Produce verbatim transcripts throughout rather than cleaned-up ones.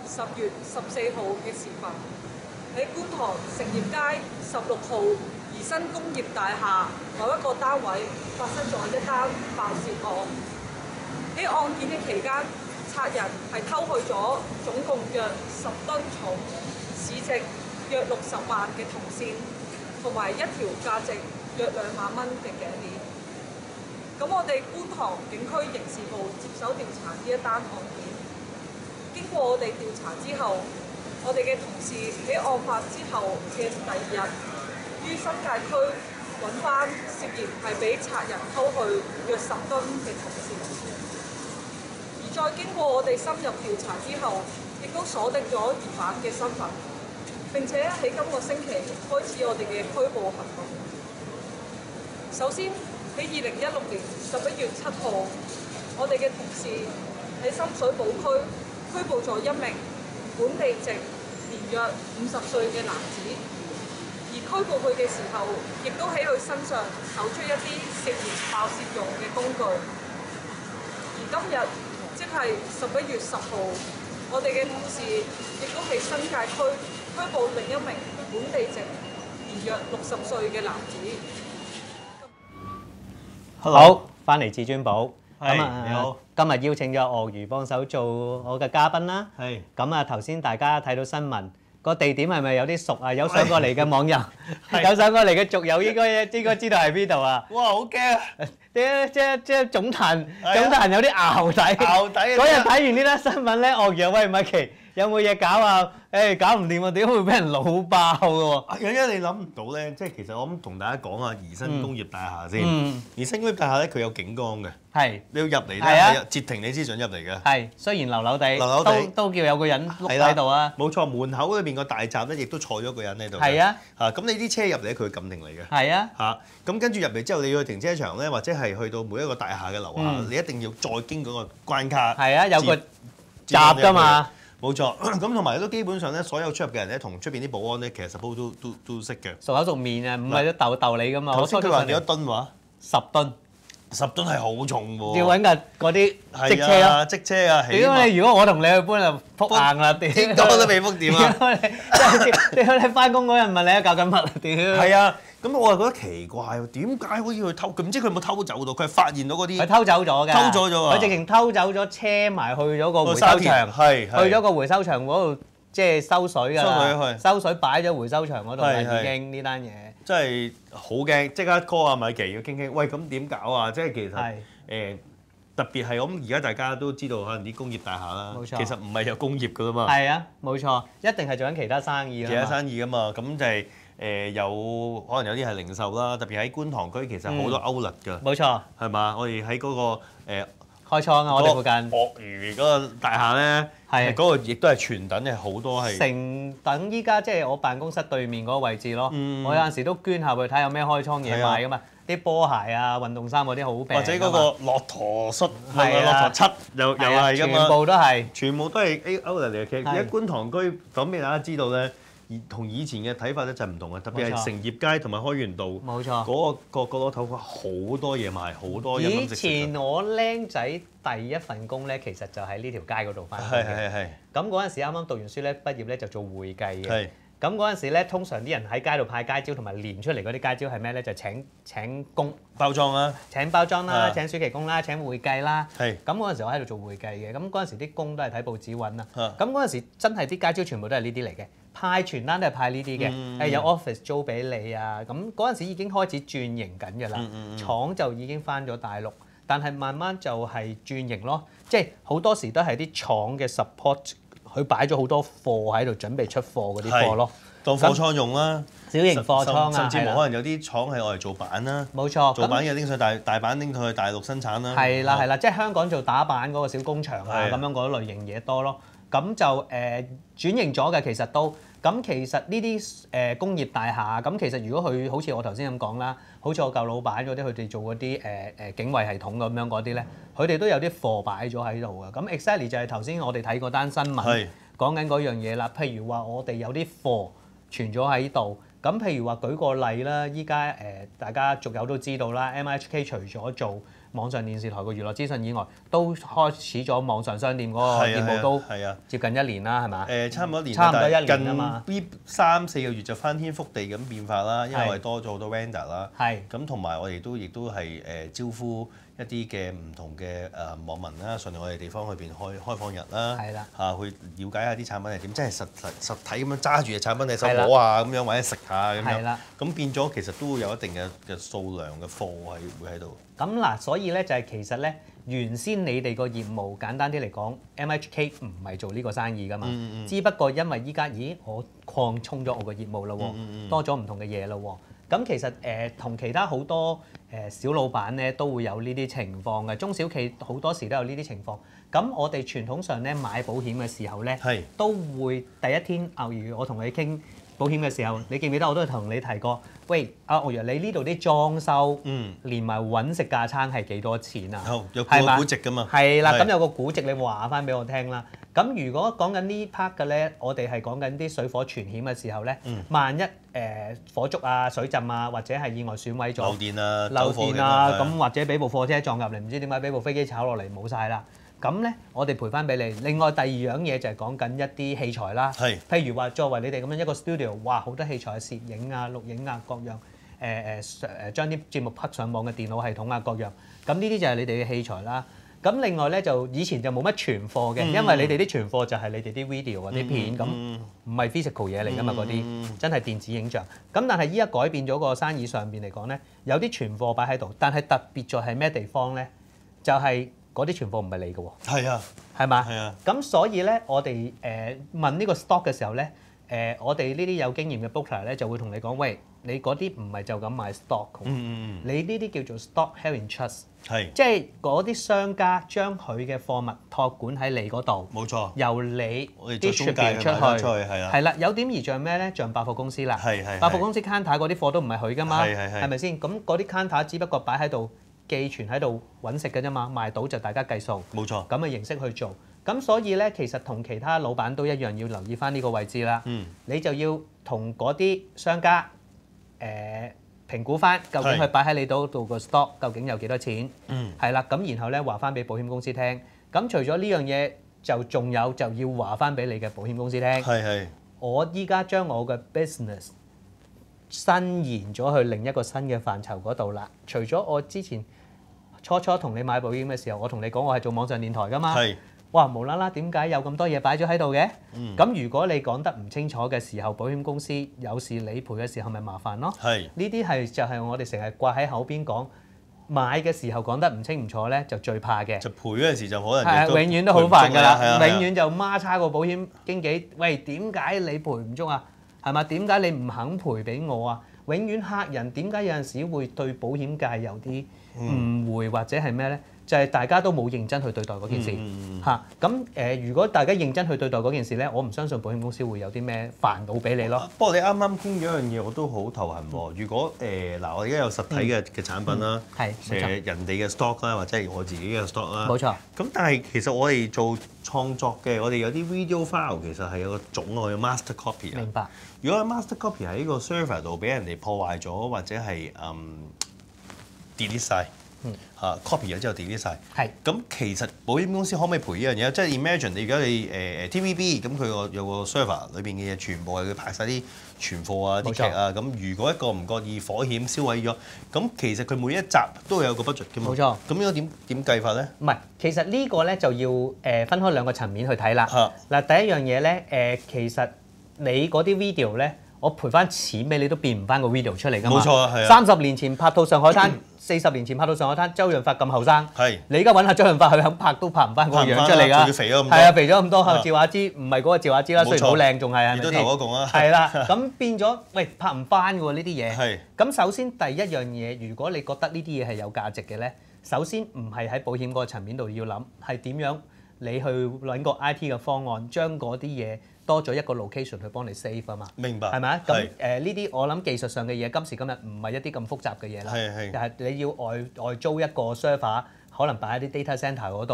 十月十四號嘅時分，喺觀塘成業街十六號怡新工業大廈某一個單位發生咗一單爆竊案。喺案件嘅期間，賊人係偷去咗總共約十噸重、市值約六十萬嘅銅線，同埋一條價值約兩萬蚊嘅頸鏈。咁我哋觀塘警區刑事部接手調查呢一單案件。經過我哋調查之後，我哋嘅同事喺案發之後嘅第二日，於新界區揾翻涉嫌係俾賊人偷去約十噸嘅銅線。而再經過我哋深入調查之後，亦都鎖定咗疑犯嘅身份，並且喺今個星期開始我哋嘅拘捕行動。首先喺二零一六年十一月七號，我哋嘅同事喺深水埗區拘捕咗一名本地籍年約五十歲嘅男子，而拘捕佢嘅時候，亦都喺佢身上搜出一啲涉嫌爆竊用嘅工具。而今日即係十一月十號，我哋嘅同事亦都喺新界區拘捕另一名本地籍年約六十歲嘅男子。 好，翻嚟至尊寶。 係咁啊， 你好。 今日邀請咗鱷魚幫手做我嘅嘉賓啦。 係。 咁啊，頭先大家睇到新聞，個地點係咪有啲熟啊？有上過嚟嘅網友，有上過嚟嘅族友應該應該知道係邊度啊？ 哇！好驚啊！ 即即即總壇係啊總壇有啲淆底。 淆底啊嗰日睇完呢單新聞咧，鱷魚喂米奇有冇嘢搞啊？誒搞唔掂啊！點會俾人老爆嘅喎？ 啊，因為你諗唔到咧，即係其實我諗同大家講下怡新工業大廈先。 嗯， 怡新工業大廈咧，佢有警崗嘅， 係你要入嚟咧係啊係截停你先准入嚟嘅。 係，雖然流流地， 流流地都都叫有個人碌係啦喺度啊。 冇錯，門口裏邊個大閘咧，亦都坐咗個人喺度嘅。 係啊。 嚇，咁你啲車入嚟，佢會撳停嚟嘅。 係啊。 嚇，咁跟住入嚟之後，你要去停車場咧，或者係去到每一個大廈嘅樓下， 嗯你一定要再經嗰個關卡。 係啊，有個接閘㗎嘛。 冇錯，咁同埋都基本上咧，所有出入嘅人咧，同出邊啲保安咧，其實 suppose 都都都識嘅。 熟口熟面啊，唔係都鬥鬥你㗎嘛。 頭先佢話幾多噸話？ 十噸。 十噸係好重喎。 要揾架嗰啲積車係啊， 咯。 積車啊，起屌你！如果我同你去搬就撲硬啦，屌！ 點講都未撲掂啊！ 屌你！即係屌你翻工嗰日問你搞緊乜啊？屌！ 係啊，咁我係覺得奇怪喎，點解可以去偷？佢唔知佢有冇偷走到？佢係發現到嗰啲。 佢偷走咗㗎。 偷咗咗啊！ 佢直情偷走咗車埋去咗個回收沙田場， 係係去咗個回收場嗰度，即係收水㗎收水啦。 去收水擺咗回收場嗰度啦， 係係已經呢單嘢。 真係好驚，即刻 call 阿米奇要傾傾。喂，咁點搞啊？即係其實係誒特別係我諗而家大家都知道，可能啲工業大廈啦， 冇錯其實唔係有工業㗎啦嘛， 係啊，冇錯，一定係做緊其他生意啦嘛。 其他生意㗎嘛，咁就係誒有可能有啲係零售啦，特別喺觀塘區其實好多 outlet 㗎， 冇錯， 係嘛？我哋喺嗰個誒開倉啊！我哋附近鱷魚嗰個大廈咧， 係嗰個亦都係全等嘅好多係。 成等依家即係我辦公室對面嗰個位置咯。 嗯我有陣時都捐下去睇有咩開倉嘢賣噶嘛，啲波鞋啊、運動衫嗰啲好平。 或者嗰個駱駝恤， 係啊駱駝漆又又係啊係㗎嘛， 全部都係。 全部都係 A outlet 嚟嘅。其實而係家觀塘區講俾大家知道咧，而同以前嘅睇法咧就唔同嘅，特別係冇錯成業街同埋開源道冇錯。 嗰個個角落頭好多嘢賣，好多飲以飲食食前我僆仔第一份工咧，其實就喺呢條街嗰度翻工係嘅。 係係咁嗰陣時啱啱讀完書咧，畢業咧就做會計嘅。 係咁嗰陣時咧，通常啲人喺街度派街招同埋連出嚟嗰啲街招係咩咧？就請請工、 包裝啦， 請包裝啦、 啊請暑期工啦、請會計啦。 係咁嗰陣時我喺度做會計嘅，咁嗰陣時啲工都係睇報紙揾啊。 啊咁嗰陣時真係啲街招全部都係呢啲嚟嘅，派傳單都係派呢啲嘅，誒、 嗯有 office 租俾你啊。咁嗰陣時已經開始轉型緊㗎啦， 嗯嗯嗯廠就已經翻咗大陸，但係慢慢就係轉型咯，即係好多時都係啲廠嘅 support，佢擺咗好多貨喺度準備出貨嗰啲貨咯， 當貨倉用啦， 小型貨倉啊， 甚至係啦乎可能有啲廠係愛嚟做板啦， 冇錯， 做板咁嘅拎上大大板拎去大陸生產啦， 係啦係啦，即係香港做打板嗰個小工場啊， 係咁樣嗰類型嘢多咯。咁就誒、呃、轉型咗嘅，其實都咁其實呢啲誒工業大廈，咁其實如果佢好似我頭先咁講啦，好似我舊老闆嗰啲，佢哋做嗰啲誒誒警衛系統咁樣嗰啲咧，佢哋都有啲貨擺咗喺度嘅。咁 exactly 就係頭先我哋睇嗰單新聞係講緊嗰樣嘢啦。譬如話我哋有啲貨存咗喺度。咁咁譬如話舉個例啦，依家誒大家族友都知道啦 ，M H K 除咗做網上電視台嘅娛樂資訊以外，都開始咗網上商店嗰個業務都接近一年啦，係嘛？ 誒，差唔多一年， 差唔多一年啊嘛。 近呢三四個月就翻天覆地咁變化啦，因為我哋多咗好多 vendor 啦。 係。 咁同埋我哋都亦都係誒招呼一啲嘅唔同嘅誒網民啦，上嚟我哋地方去邊開開放日啦。 係啦。 嚇，去了解下啲產品係點，即係實實實體咁樣揸住嘅產品，你手摸下咁樣，或者食下咁樣。係啦。咁變咗其實都會有一定嘅嘅數量嘅貨係會喺度。 咁嗱，所以咧就係其實咧，原先你哋個業務簡單啲嚟講 ，M H K 唔係做呢個生意噶嘛，嗯嗯、只不過因為依家，咦，我擴充咗我個業務啦喎，嗯嗯、多咗唔同嘅嘢啦喎。咁其實誒同、呃、其他好多誒、呃、小老闆咧都會有呢啲情況嘅，中小企好多時都有呢啲情況。咁我哋傳統上咧買保險嘅時候咧，是都會第一天，例如我同你傾保險嘅時候，你記唔記得我都係同你提過？喂，阿岳，你呢度啲裝修，嗯，連埋揾食架撐係幾多錢啊？ 有有個估值㗎嘛？ 係啦，咁有個估值，你話翻俾我聽啦。咁如果講緊呢 part 嘅咧，我哋係講緊啲水火全險嘅時候咧，嗯、萬一誒、呃、火燭啊、水浸啊，或者係意外損毀咗， 漏電啊、 漏電啊，咁或者俾部貨車撞入嚟，唔知點解俾部飛機炒落嚟冇晒啦。咁咧，我哋賠翻俾你。另外第二樣嘢就係講緊一啲器材啦，係譬如話作為你哋咁樣一個 studio，哇，好多器材，攝影啊、錄影啊各樣，誒誒誒將啲節目匹上網嘅電腦系統啊各樣，咁呢啲就係你哋嘅器材啦。咁另外咧就以前就冇乜存貨嘅，因為你哋啲存貨就係你哋啲 video 嗰啲片，咁唔係 physical 嘢嚟噶嘛，嗰啲真係電子影像。咁但係依家改變咗個生意上邊嚟講咧，有啲存貨擺喺度，但係特別在係咩地方咧？就係嗰啲存貨唔係你嘅喎。係啊，係嘛？係啊。咁所以咧，我哋誒、呃、問呢個 stock 嘅時候咧，誒、呃、我哋呢啲有經驗嘅 booker 咧就會同你講，喂，你嗰啲唔係就咁買 stock，嗯嗯嗯，你呢啲叫做 stock held in trust，係，即係嗰啲商家將佢嘅貨物託管喺你嗰度，冇錯，由你啲出邊出去，係啊，係啦，有點而像咩咧？像百貨公司啦，係係，百貨公司 counter 嗰啲貨都唔係佢噶嘛，係係係，係咪先？咁嗰啲 counter 只不過擺喺度。寄存喺度揾食嘅啫嘛，賣到就大家計數，冇錯，咁嘅形式去做。咁所以咧，其實同其他老闆都一樣，要留意翻呢個位置啦。嗯，你就要同嗰啲商家誒、呃、評估翻，究竟佢擺喺你度度個 stock 究竟有幾多錢？嗯，係啦，咁然後咧話翻俾保險公司聽。咁除咗呢樣嘢，就仲有就要話翻俾你嘅保險公司聽。係係，我依家將我嘅 business 伸延咗去另一個新嘅範疇嗰度啦。除咗我之前初初同你買保險嘅時候，我同你講我係做網上電台㗎嘛。係。哇，無啦啦點解有咁多嘢擺咗喺度嘅？嗯。咁如果你講得唔清楚嘅時候，保險公司有事理賠嘅時候咪麻煩咯。係。呢啲係就係我哋成日掛喺口邊講，買嘅時候講得唔清唔楚咧，就最怕嘅。就賠嗰陣時就可能係永遠都好煩㗎啦，永遠就孖叉個保險經紀，喂，點解你賠唔足啊？係嘛？點解你唔肯賠俾我啊？永遠客人點解有陣時會對保險界有啲誤會或者係咩咧？就係、是、大家都冇認真去對待嗰件事嚇。咁誒、嗯呃，如果大家認真去對待嗰件事咧，我唔相信保險公司會有啲咩煩惱俾你咯。不過你啱啱傾咗一樣嘢，我都好頭痕喎。如果誒嗱、呃，我而家有實體嘅嘅產品啦，係誒、嗯呃、人哋嘅 stock 啦，或者係我自己嘅 stock 啦，冇錯。咁但係其實我哋做創作嘅，我哋有啲 video file 其實係有個種我嘅 master copy 啊。明白。如果 master copy 喺個 server 度俾人哋破壞咗，或者係嗯 delete 曬。嗯嚇 copy 咗之後 delete 曬，係咁其實保險公司可唔可以賠呢樣嘢？即係 imagine 你而家你誒誒 T V B 咁佢個有個 server 裏邊嘅嘢全部係佢拍晒啲存貨啊、啲劇啊，咁如果一個唔覺意火險燒毀咗，咁其實佢每一集都有個 budget 㗎嘛。冇錯。咁應該點點計法咧？唔係，其實呢個咧就要誒分開兩個層面去睇啦。嚇嗱，第一樣嘢咧誒，其實你嗰啲 video 咧，我賠翻錢俾你都變唔翻個 video 出嚟㗎嘛。冇錯啊，係啊。三十年前拍套上海灘。四十年前拍到上海灘，周潤發咁後生，係你而家揾下周潤發，佢肯拍都拍唔翻嗰個樣出嚟㗎。仲要肥咗咁多，係啊，肥咗咁多。趙雅芝唔係嗰個趙雅芝啦，雖然好靚，仲係係咪先？都頭嗰共啊。係啦，咁變咗，喂，拍唔翻㗎喎呢啲嘢。係。咁首先第一樣嘢，如果你覺得呢啲嘢係有價值嘅咧，首先唔係喺保險嗰個層面度要諗，係點樣你去揾個 I T 嘅方案，將嗰啲嘢多咗一個 location 去幫你 save 啊嘛，明白係咪啊？咁誒呢啲我諗技術上嘅嘢，今時今日唔係一啲咁複雜嘅嘢啦。係係。但係你要外外租一個 server，可能擺喺啲 data centre 嗰度，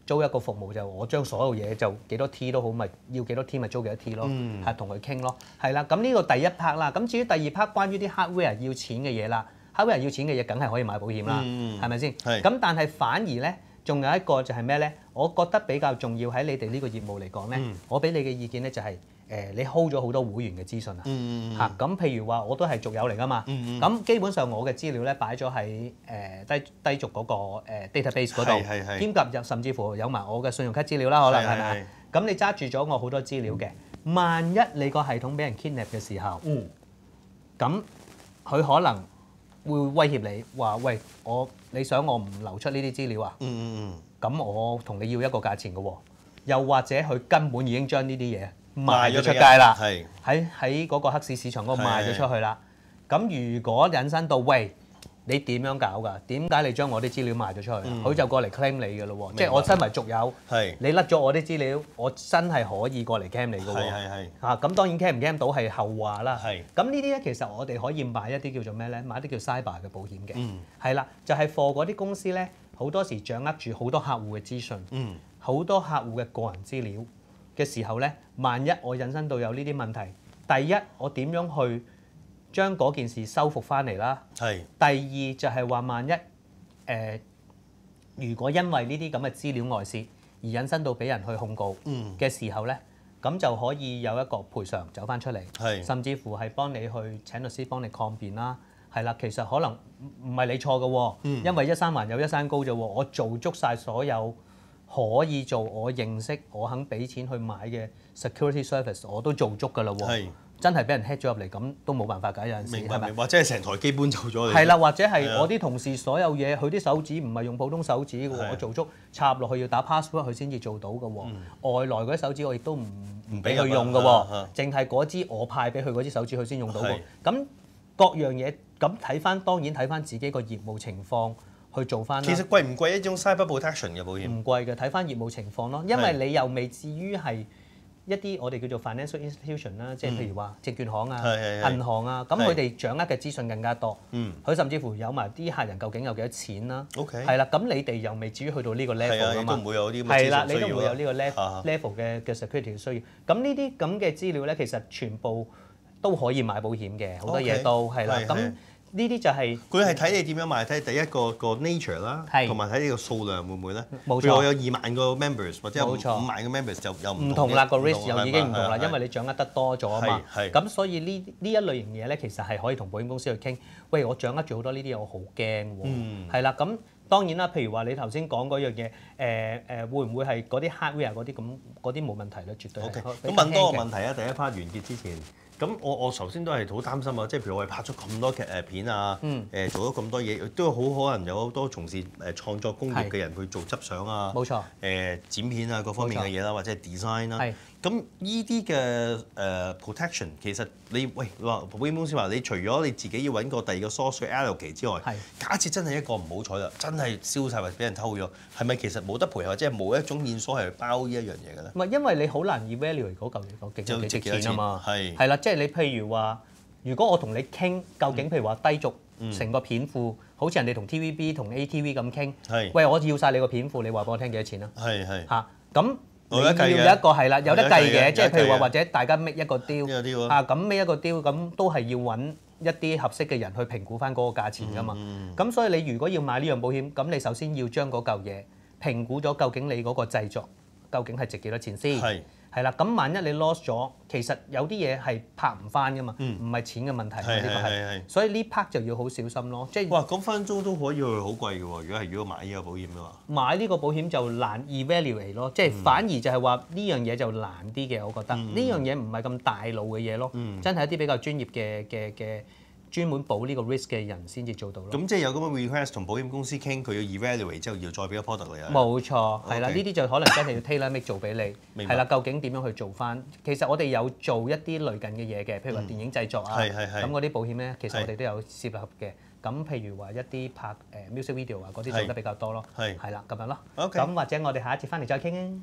租一個服務就我將所有嘢就幾多 T 都好，咪要幾多 T 咪租幾多 T 咯，係同佢傾咯，係啦。咁呢個第一 part 啦。咁至於第二 part 關於啲 hardware 要錢嘅嘢啦 ，hardware 要錢嘅嘢梗係可以買保險啦，係咪先？咁但係反而咧，仲有一個就係咩咧？我覺得比較重要喺你哋呢個業務嚟講咧，嗯、我俾你嘅意見咧就係、是、誒、呃、你 hold 咗好多會員嘅資訊啊，嚇咁、嗯嗯、譬如話我都係續友嚟噶嘛，咁、嗯嗯、基本上我嘅資料咧擺咗喺誒低低續嗰、那個、呃、database 嗰度，兼夾甚至乎有埋我嘅信用卡資料啦，可能係咪？咁你揸住咗我好多資料嘅，萬一你個系統俾人 kidnap 嘅時候，咁佢、嗯、可能會威脅你話：喂，我你想我唔流出呢啲資料啊？嗯嗯嗯。咁我同你要一個價錢嘅喎，又或者佢根本已經將呢啲嘢賣咗出街啦，喺喺嗰個黑市市場嗰度賣咗出去啦。咁如果引申到喂，你點樣搞㗎？點解你將我啲資料賣咗出去？佢、嗯、就過嚟 claim 你嘅咯喎，白即係我身為續友，是你甩咗我啲資料，我真係可以過嚟 claim 你嘅喎。係係係。嚇咁當然 claim 唔 claim 到係後話啦。係是。咁呢啲咧其實我哋可以買一啲叫做咩咧？買啲叫 cyber 嘅保險嘅。嗯。係啦，就係 for 嗰啲公司咧。好多時掌握住好多客戶嘅資訊，好、嗯、多客戶嘅個人資料嘅時候咧，萬一我引申到有呢啲問題，第一我點樣去將嗰件事修復翻嚟啦？係。第二就係話萬一誒、呃，如果因為呢啲咁嘅資料外泄而引申到俾人去控告嘅時候咧，咁、嗯、就可以有一個賠償走翻出嚟，是甚至乎係幫你去請律師幫你抗辯啦。係啦，其實可能唔係你錯嘅喎，嗯、因為一山還有一山高啫喎。我做足晒所有可以做，我認識，我肯俾錢去買嘅 security service，我都做足㗎啦喎。是真係俾人 hack 咗入嚟，咁都冇辦法㗎。有陣時係咪？或者係成台機搬走咗你？ 係啦，或者係我啲同事所有嘢，佢啲手指唔係用普通手指嘅喎，的我做足插入落去要打 password 佢先至做到嘅喎。嗯、外來嗰啲手指我亦都唔唔俾佢用嘅喎，淨係嗰支我派俾佢嗰支手指佢先用到喎。咁的各樣嘢。咁睇翻，當然睇翻自己個業務情況去做翻啦。其實貴唔貴一種 cyber protection 嘅保險？ 唔貴嘅，睇翻業務情況咯。因為你又未至於係一啲我哋叫做 financial institution 啦，即係譬如話證券行啊、銀行啊，咁佢哋掌握嘅資訊更加多。嗯。佢甚至乎有埋啲客人究竟有幾多錢啦。OK。係啦，咁你哋又未至於去到呢個 level 㗎嘛？ 都唔會有啲咁嘅資訊需要。係啦， 你都唔會有呢個 level level 嘅嘅 security 需要。咁呢啲咁嘅資料咧，其實全部都可以買保險嘅，好多嘢都係啦。咁呢啲就係佢係睇你點樣買，睇第一個個 nature 啦，同埋睇你個數量會唔會咧？ 冇錯。 譬如我有二萬個 members 或者有五萬個 members 就又唔同啦，個 risk 又已經唔同啦，因為你掌握得多咗啊嘛。係。咁所以呢呢一類型嘢咧，其實係可以同保險公司去傾。喂，我掌握住好多呢啲嘢，我好驚喎。嗯。係啦，咁當然啦，譬如話你頭先講嗰樣嘢，誒誒會唔會係嗰啲 hardware 嗰啲咁嗰啲冇問題咧？絕對係。OK。咁問多個問題啊！第一 part 完結之前。咁我我頭先都係好擔心啊，即係譬如我哋拍咗咁多劇誒片啊，誒、嗯呃、做咗咁多嘢，都好可能有好多從事誒創作工業嘅人去做執相啊，冇錯，誒、呃、剪片啊各方面嘅嘢啦，或者係 design 啦。咁呢啲嘅誒 protection 其實你喂話保險公司話你除咗你自己要揾個第二個 source 去 allocate 之外，是假設真係一個唔好彩啦，真係燒晒或者俾人偷咗，係咪其實冇得賠或者係冇一種線索係包呢一樣嘢嘅咧？ 唔係，因為你好難 evaluate 嗰嚿嘢究竟幾值錢啊嘛，係係啦，即係你譬如話，如果我同你傾究竟譬如話低俗成個片庫，好似人哋同 T V B 同 A T V 咁傾，係喂我要晒你個片庫，你話俾我聽幾多錢啊？係係嚇咁。你要有一個係啦，有得計嘅，即係譬如話或者大家 make 一個 deal 啊，咁 make 一個 deal 咁都係要揾一啲合適嘅人去評估翻嗰個價錢㗎嘛。咁所以你如果要買呢樣保險，咁你首先要將嗰嚿嘢評估咗，究竟你嗰個製作究竟係值幾多錢先？係係啦。咁萬一你 lost 咗，其實有啲嘢係拍唔翻㗎嘛，唔係錢嘅問題。係係係。所以呢 part 就要好小心咯。即係哇，咁分鐘都可以去好貴嘅喎。如果係如果買呢個保險嘅話， 買呢個保險就難 evaluate 咯，即係反而就係話呢樣嘢就難啲嘅，我覺得呢樣嘢唔係咁大路嘅嘢咯，真係一啲比較專業嘅嘅嘅專門保呢個 risk 嘅人先至做到咯。 咁即係有咁嘅 request 同保險公司傾，佢要 evaluate 之後要再俾個 product 你啊？ 冇錯，係啦，呢啲就可能真係要 tailor make 做俾你，係啦，究竟點樣去做翻？其實我哋有做一啲類近嘅嘢嘅，譬如話電影製作啊，咁嗰啲保險咧，其實我哋都有涉獵嘅。咁譬如話一啲拍誒 music video 啊，嗰啲做得比較多咯，係係啦咁樣咯。咁或者我哋下一節翻嚟再傾啊。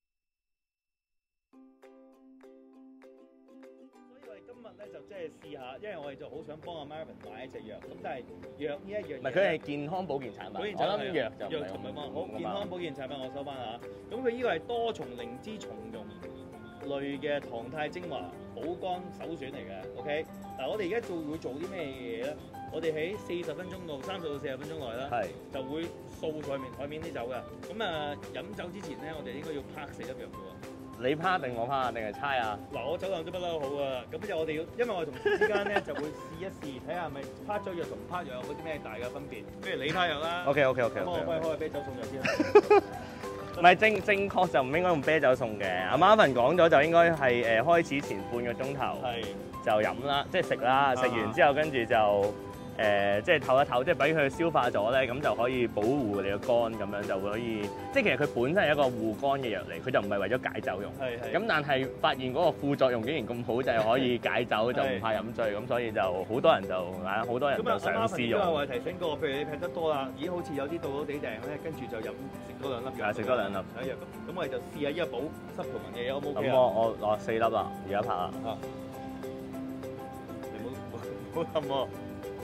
所以我哋今日咧就即係試下啦，因為我哋就好想幫阿 Marvin 買一隻藥，咁但係藥呢一樣嘢， 唔係佢係健康保健產品， 保健我諗產品藥就唔係藥就唔係幫好咁健康保健產品，我收翻啦嚇。咁佢呢個係多重靈芝松茸類嘅糖肽精華補肝首選嚟嘅 ，OK。嗱，我哋而家做會做啲咩嘢咧？我哋喺四十分鐘到三十到四十分鐘內啦， 係就會掃台面台面啲酒嘅。咁啊飲酒之前咧，我哋應該要拍四粒藥嘅喎。 你趴定我趴定係猜啊？ 嗱，我酒量都不嬲好啊，咁就我哋要，因為我哋同事之間咧就會試一試，睇下係咪拍咗藥同唔拍藥有嗰啲咩大嘅分別。不如你拍藥啦。 OK OK OK 咁我 OK。 可以開個啤酒送藥先啦。 唔係正正確就唔應該用啤酒送嘅。阿 Marvin 講咗就應該係誒開始前半個鐘頭係就飲啦，即係食啦，食完之後跟住就。誒、即係唞一唞，即係俾佢消化咗咧，咁就可以保護你個肝，咁樣就會可以，即係其實佢本身係一個護肝嘅藥嚟，佢就唔係為咗解酒用。 係係。 咁但係發現嗰個副作用竟然咁好，就係可以解酒，就唔怕飲醉，咁所以就好多人就啊，好多人就嘗試用。 咁啊，我提醒過，譬如你劈得多啦，咦，好似有啲到到地訂咧，跟住就飲食多兩粒藥。 係食多兩粒。 係藥咁，咁我哋就試下呢個補濕同埋嘅嘢，O 唔 OK 咁啊？ 我我攞四粒啦，而家拍啦。 啊！你冇冇冇冚喎！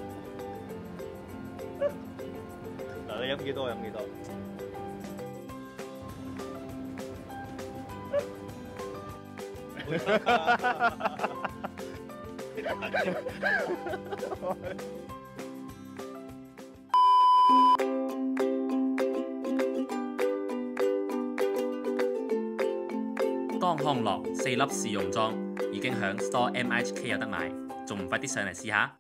嗱，你飲幾多飲幾多？ 當康樂四粒試用裝已經響 Store M I H K 有得賣，仲唔快啲上嚟試下？